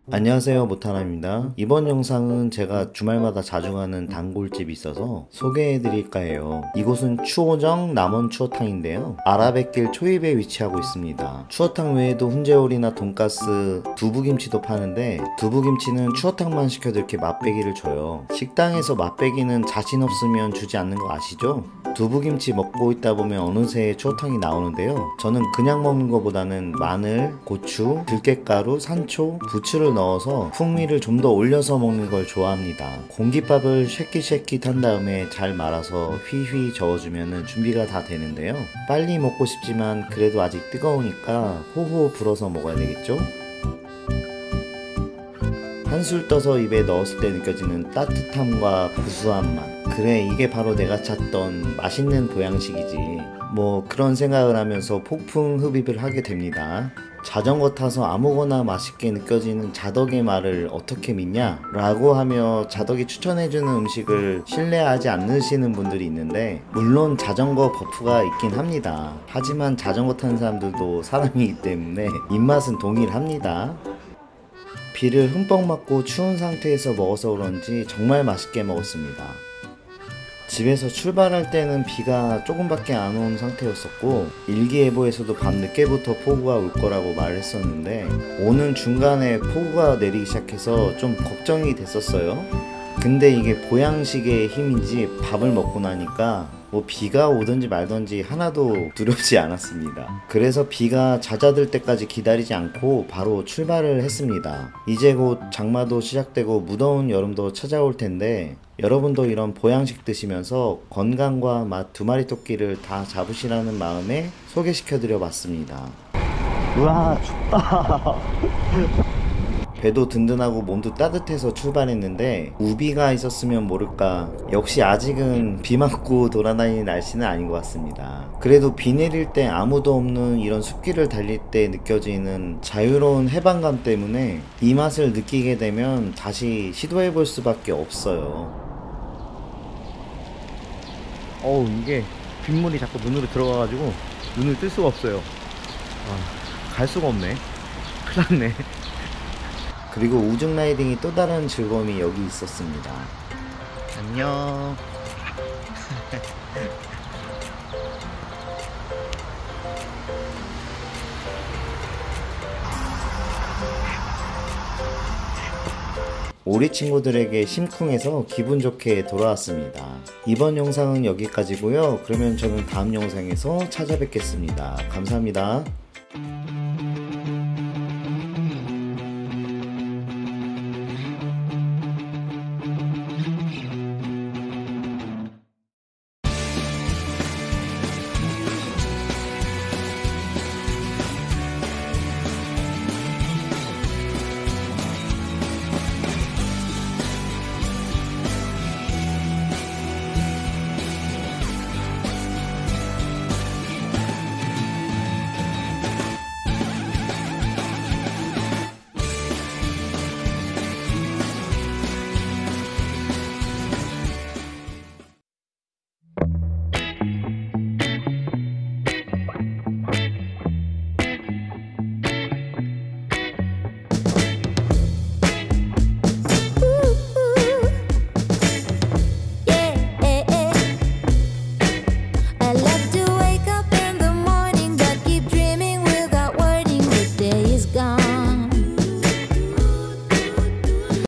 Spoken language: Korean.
안녕하세요, 모타나입니다. 이번 영상은 제가 주말마다 자주 가는 단골집이 있어서 소개해드릴까 해요. 이곳은 추오정 남원 추어탕인데요, 아라뱃길 초입에 위치하고 있습니다. 추어탕 외에도 훈제오리나 돈가스, 두부김치도 파는데 두부김치는 추어탕만 시켜도 이렇게 맛배기를 줘요. 식당에서 맛배기는 자신 없으면 주지 않는 거 아시죠? 두부김치 먹고 있다 보면 어느새 추어탕이 나오는데요, 저는 그냥 먹는 것보다는 마늘, 고추, 들깨가루, 산초, 부추를 넣어서 풍미를 좀 더 올려서 먹는 걸 좋아합니다. 공깃밥을 쉐킷쉐킷 한 다음에 잘 말아서 휘휘 저어주면 준비가 다 되는데요, 빨리 먹고 싶지만 그래도 아직 뜨거우니까 호호 불어서 먹어야 되겠죠? 한술 떠서 입에 넣었을 때 느껴지는 따뜻함과 구수한 맛, 그래 이게 바로 내가 찾던 맛있는 보양식이지, 뭐 그런 생각을 하면서 폭풍 흡입을 하게 됩니다. 자전거 타서 아무거나 맛있게 느껴지는 자덕의 말을 어떻게 믿냐? 라고 하며 자덕이 추천해주는 음식을 신뢰하지 않으시는 분들이 있는데, 물론 자전거 버프가 있긴 합니다. 하지만 자전거 타는 사람들도 사람이기 때문에 입맛은 동일합니다. 비를 흠뻑 맞고 추운 상태에서 먹어서 그런지 정말 맛있게 먹었습니다. 집에서 출발할 때는 비가 조금밖에 안 온 상태였었고, 일기예보에서도 밤 늦게부터 폭우가 올 거라고 말했었는데 오는 중간에 폭우가 내리기 시작해서 좀 걱정이 됐었어요. 근데 이게 보양식의 힘인지 밥을 먹고 나니까 뭐 비가 오든지 말든지 하나도 두렵지 않았습니다. 그래서 비가 잦아들 때까지 기다리지 않고 바로 출발을 했습니다. 이제 곧 장마도 시작되고 무더운 여름도 찾아올 텐데, 여러분도 이런 보양식 드시면서 건강과 맛 두 마리 토끼를 다 잡으시라는 마음에 소개시켜드려 봤습니다. 우와, 춥다. 배도 든든하고 몸도 따뜻해서 출발했는데 우비가 있었으면 모를까, 역시 아직은 비 맞고 돌아다니는 날씨는 아닌 것 같습니다. 그래도 비 내릴 때 아무도 없는 이런 숲길을 달릴 때 느껴지는 자유로운 해방감 때문에 이 맛을 느끼게 되면 다시 시도해 볼 수밖에 없어요. 이게 빗물이 자꾸 눈으로 들어가가지고 눈을 뜰 수가 없어요. 갈 수가 없네. 큰일 났네. 그리고 우중 라이딩이 또 다른 즐거움이 여기 있었습니다. 안녕. 오리 친구들에게 심쿵해서 기분 좋게 돌아왔습니다. 이번 영상은 여기까지고요. 그러면 저는 다음 영상에서 찾아뵙겠습니다. 감사합니다.